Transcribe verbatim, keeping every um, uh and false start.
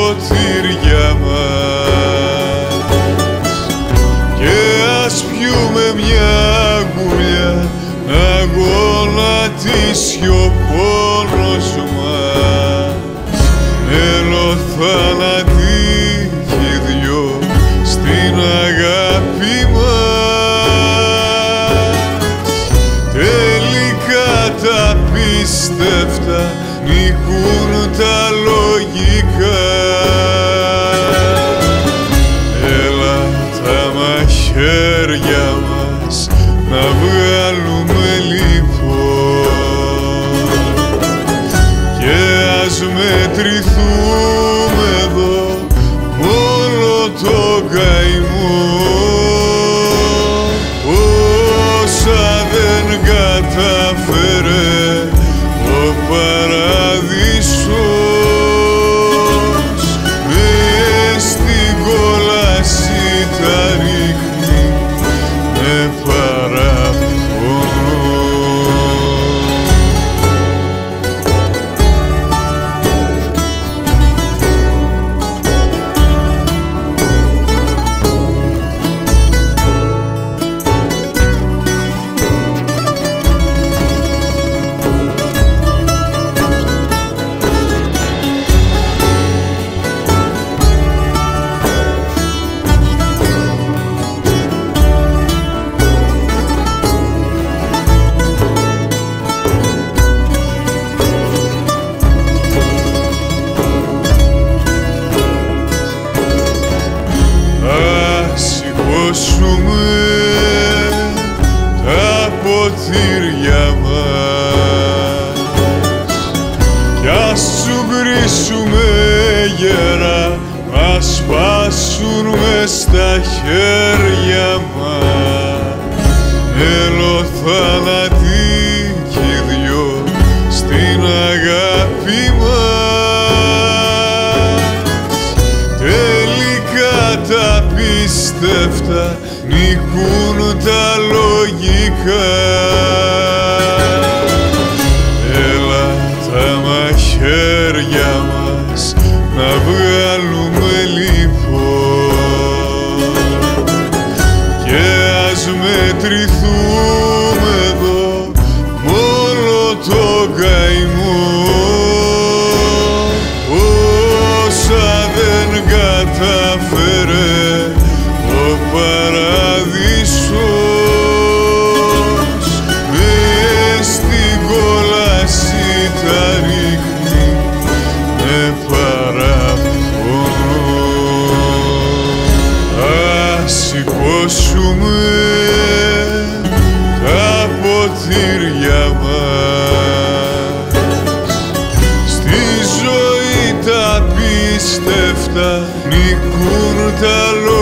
ποτήρια μας και ας πιούμε μια γουλιά να γονατίσει ο πόνος μας. Ελοθανατοί κι δυο στην αγάπη μας, τελικά τα πίστευτα νικούν τα λογικά. Έλα τα μαχαίρια μας να βγάλουμε λοιπόν και ας μετρηθούμε εδώ όλο το καημό. Όσα δεν κατάφερε ο παράδεισος, μες στην κόλαση τα ρίχνει με παραπονό. Σηκώσουμε τα ποτήρια μας κι ας σου γκρίσουμε γερά, ας σπάσουν μες στα χέρια μας. Ελοθανατοί κι δυο στην αγάπη μας, τελικά τα πίστευτα νικούν τα λογικά. Έλα τα μαχαίρια μας να βγάλουμε λοιπόν και ας μετρηθούμε εδώ μόνο το καημό. Όσα δεν κατάφερε ο παράδεισος, μες στην κόλαση τα ρίχνει με παραπονό. Ας σηκώσουμε τα ποτήρια μας, στη ζωή τα πίστευτα νικούν τα λόγια.